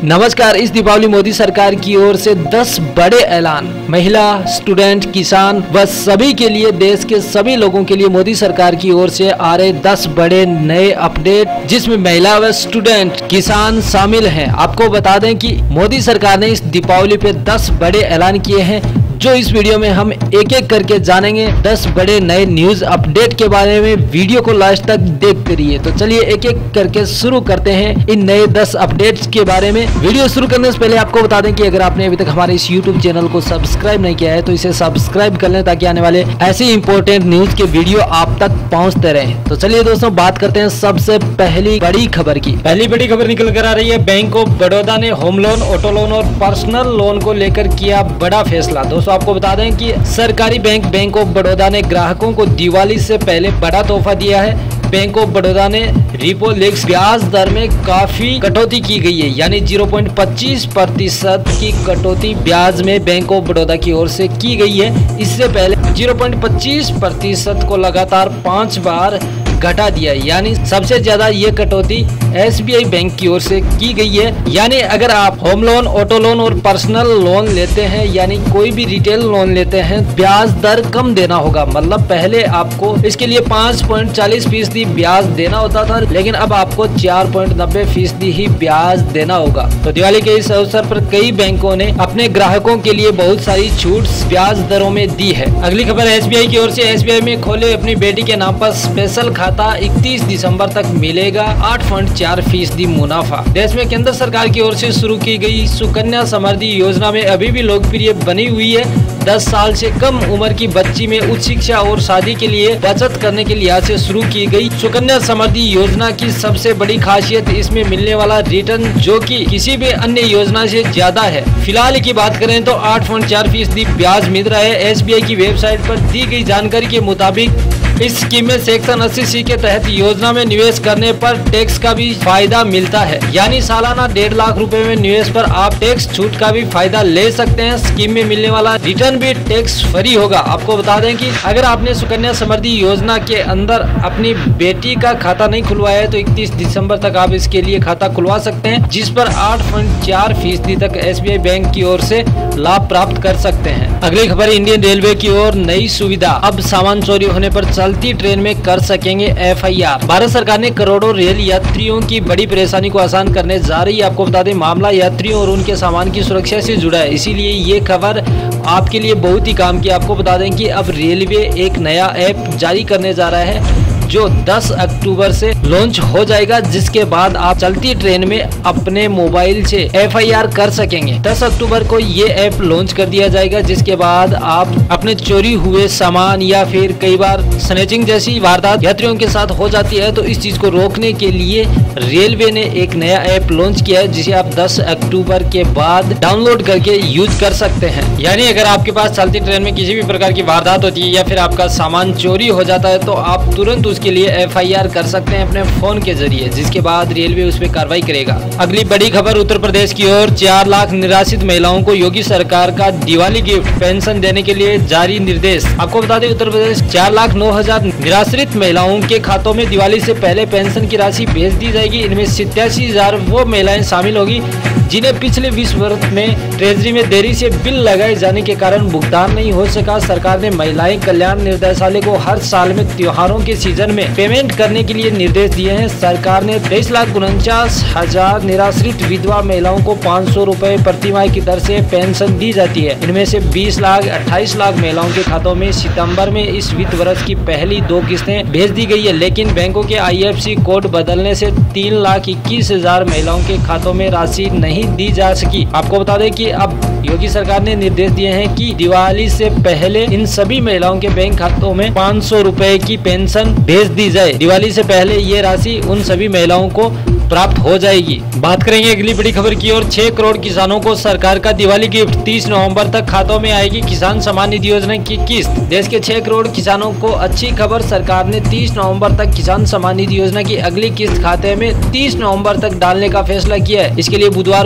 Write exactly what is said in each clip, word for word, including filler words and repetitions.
नमस्कार। इस दीपावली मोदी सरकार की ओर से दस बड़े ऐलान महिला, स्टूडेंट, किसान व सभी के लिए, देश के सभी लोगों के लिए मोदी सरकार की ओर से आ रहे दस बड़े नए अपडेट, जिसमें महिला व स्टूडेंट, किसान शामिल हैं। आपको बता दें कि मोदी सरकार ने इस दीपावली पे दस बड़े ऐलान किए हैं, जो इस वीडियो में हम एक एक करके जानेंगे। दस बड़े नए न्यूज अपडेट के बारे में वीडियो को लास्ट तक देखते रहिए। तो चलिए एक एक करके शुरू करते हैं इन नए दस अपडेट्स के बारे में। वीडियो शुरू करने से पहले आपको बता दें कि अगर आपने अभी तक हमारे इस यूट्यूब चैनल को सब्सक्राइब नहीं किया है तो इसे सब्सक्राइब कर लें, ताकि आने वाले ऐसे इंपॉर्टेंट न्यूज के वीडियो आप तक पहुँचते रहे। तो चलिए दोस्तों, बात करते हैं सबसे पहली बड़ी खबर की। पहली बड़ी खबर निकल कर आ रही है, बैंक ऑफ बड़ौदा ने होम लोन, ऑटो लोन और पर्सनल लोन को लेकर किया बड़ा फैसला। दोस्तों आपको बता दें कि सरकारी बैंक बैंक ऑफ बड़ौदा ने ग्राहकों को दिवाली से पहले बड़ा तोहफा दिया है। बैंक ऑफ बड़ौदा ने रिपो लिंक्स ब्याज दर में काफी कटौती की गई है, यानी ज़ीरो पॉइंट पच्चीस प्रतिशत की कटौती ब्याज में बैंक ऑफ बड़ौदा की ओर से की गई है। इससे पहले ज़ीरो पॉइंट पच्चीस प्रतिशत को लगातार पांच बार घटा दिया, यानी सबसे ज्यादा ये कटौती एस बी आई बैंक की ओर से की गई है। यानी अगर आप होम लोन, ऑटो लोन और पर्सनल लोन लेते हैं, यानी कोई भी रिटेल लोन लेते हैं, ब्याज दर कम देना होगा। मतलब पहले आपको इसके लिए पाँच पॉइंट चालीस फीसदी ब्याज देना होता था, लेकिन अब आपको चार पॉइंट नब्बे फीसदी ही ब्याज देना होगा। तो दिवाली के इस अवसर पर कई बैंकों ने अपने ग्राहकों के लिए बहुत सारी छूट ब्याज दरों में दी है। अगली खबर एस बी आई की ओर से, एस बी आई में खोले अपनी बेटी के नाम पर स्पेशल इकतीस दिसंबर तक मिलेगा आठ पॉइंट चार फीसदी मुनाफा। देश में केंद्र सरकार की ओर से शुरू की गई सुकन्या समृद्धि योजना में अभी भी लोकप्रिय बनी हुई है। दस साल से कम उम्र की बच्ची में उच्च शिक्षा और शादी के लिए बचत करने के लिहाज से शुरू की गई सुकन्या समृद्धि योजना की सबसे बड़ी खासियत इसमें मिलने वाला रिटर्न, जो कि किसी भी अन्य योजना से ज्यादा है। फिलहाल की बात करें तो आठ पॉइंट चार फीसदी ब्याज मिल रहा है। एस बी आई की वेबसाइट पर दी गई जानकारी के मुताबिक इस स्कीम में सेक्शन अस्सी सी के तहत योजना में निवेश करने पर टैक्स का भी फायदा मिलता है, यानी सालाना डेढ़ लाख रुपए में निवेश पर आप टैक्स छूट का भी फायदा ले सकते हैं। स्कीम में मिलने वाला रिटर्न भी टैक्स फ्री होगा। आपको बता दें कि अगर आपने सुकन्या समृद्धि योजना के अंदर अपनी बेटी का खाता नहीं खुलवाया है तो इकतीस दिसंबर तक आप इसके लिए खाता खुलवा सकते हैं, जिस पर आठ पॉइंट चार फीसदी तक एस बी आई बैंक की ओर से लाभ प्राप्त कर सकते हैं। अगली खबर, इंडियन रेलवे की ओर नई सुविधा, अब सामान चोरी होने पर चलती ट्रेन में कर सकेंगे एफ आई आर। भारत सरकार ने करोड़ों रेल यात्रियों की बड़ी परेशानी को आसान करने जा रही है। आपको बता दें, मामला यात्रियों और उनके सामान की सुरक्षा से जुड़ा है, इसीलिए ये खबर आपके लिए बहुत ही काम की। आपको बता दें कि अब रेलवे एक नया ऐप जारी करने जा रहा है, जो दस अक्टूबर से लॉन्च हो जाएगा, जिसके बाद आप चलती ट्रेन में अपने मोबाइल से एफ आई आर कर सकेंगे। दस अक्टूबर को ये ऐप लॉन्च कर दिया जाएगा, जिसके बाद आप अपने चोरी हुए सामान या फिर कई बार स्नैचिंग जैसी वारदात यात्रियों के साथ हो जाती है, तो इस चीज को रोकने के लिए रेलवे ने एक नया ऐप लॉन्च किया है, जिसे आप दस अक्टूबर के बाद डाउनलोड करके यूज कर सकते हैं। यानी अगर आपके पास चलती ट्रेन में किसी भी प्रकार की वारदात होती है या फिर आपका सामान चोरी हो जाता है, तो आप तुरंत के लिए एफ आई आर कर सकते हैं अपने फोन के जरिए, जिसके बाद रेलवे उस पर कार्रवाई करेगा। अगली बड़ी खबर, उत्तर प्रदेश की ओर चार लाख निराश्रित महिलाओं को योगी सरकार का दिवाली गिफ्ट पेंशन देने के लिए जारी निर्देश। आपको बता दें, उत्तर प्रदेश चार लाख नौ हजार निराश्रित महिलाओं के खातों में दिवाली से पहले पेंशन की राशि भेज दी जाएगी। इनमें सत्तासी हजार वो महिलाएं शामिल होगी जिन्हें पिछले बीस वर्ष में ट्रेजरी में देरी से बिल लगाए जाने के कारण भुगतान नहीं हो सका। सरकार ने महिलाएं कल्याण निर्देशालय को हर साल में त्योहारों के सीजन में पेमेंट करने के लिए निर्देश दिए हैं। सरकार ने तेईस लाख उनचास हजार निराश्रित विधवा महिलाओं को पाँच सौ रूपए प्रति माह की दर से पेंशन दी जाती है। इनमें से बीस लाख अट्ठाईस लाख महिलाओं के खातों में सितंबर में इस वित्त वर्ष की पहली दो किस्तें भेज दी गई है, लेकिन बैंकों के आई एफ सी कोड बदलने से तीन लाख इक्कीस हजार महिलाओं के खातों में राशि नहीं दी जा सकी। आपको बता दें कि अब योगी सरकार ने निर्देश दिए हैं कि दिवाली से पहले इन सभी महिलाओं के बैंक खातों में पाँच सौ रूपए की पेंशन भेज दी जाए। दिवाली से पहले ये राशि उन सभी महिलाओं को प्राप्त हो जाएगी। बात करेंगे अगली बड़ी खबर की और छह करोड़ किसानों को सरकार का दिवाली गिफ्ट, तीस नवंबर तक खातों में आएगी किसान सम्मान निधि योजना की किस्त। देश के छह करोड़ किसानों को अच्छी खबर, सरकार ने तीस नवंबर तक किसान सम्मान निधि योजना की अगली किस्त खाते में तीस नवंबर तक डालने का फैसला किया है। इसके लिए बुधवार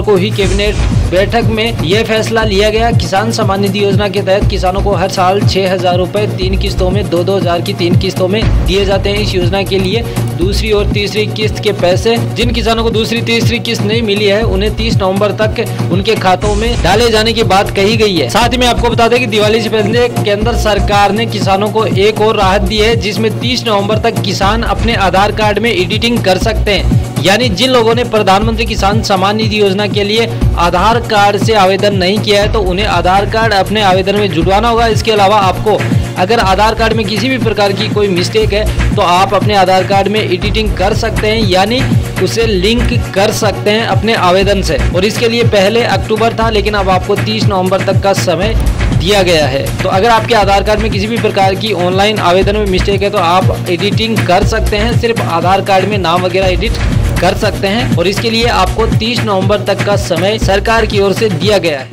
को हुई कैबिनेट बैठक में यह फैसला लिया गया। किसान सम्मान निधि योजना के तहत किसानों को हर साल छह हजार रुपए तीन किस्तों में दो दो हजार की तीन किस्तों में दिए जाते हैं। इस योजना के लिए दूसरी और तीसरी किस्त के पैसे जिन किसानों को दूसरी तीसरी किस्त नहीं मिली है उन्हें तीस नवंबर तक उनके खातों में डाले जाने की बात कही गई है। साथ ही में आपको बता दें कि दिवाली से पहले केंद्र सरकार ने किसानों को एक और राहत दी है, जिसमें तीस नवंबर तक किसान अपने आधार कार्ड में एडिटिंग कर सकते हैं। यानी जिन लोगों ने प्रधानमंत्री किसान सम्मान निधि योजना के लिए आधार कार्ड से आवेदन नहीं किया है तो उन्हें आधार कार्ड अपने आवेदन में जुड़वाना होगा। इसके अलावा आपको अगर आधार कार्ड में किसी भी प्रकार की कोई मिस्टेक है तो आप अपने आधार कार्ड में एडिटिंग कर सकते हैं, यानी उसे लिंक कर सकते हैं अपने आवेदन से। और इसके लिए पहले अक्टूबर था, लेकिन अब आपको तीस नवंबर तक का समय दिया गया है। तो अगर आपके आधार कार्ड में किसी भी प्रकार की ऑनलाइन आवेदन में मिस्टेक है तो आप एडिटिंग कर सकते हैं, सिर्फ आधार कार्ड में नाम वगैरह एडिट कर सकते हैं। और इसके लिए आपको तीस नवंबर तक का समय सरकार की ओर से दिया गया है।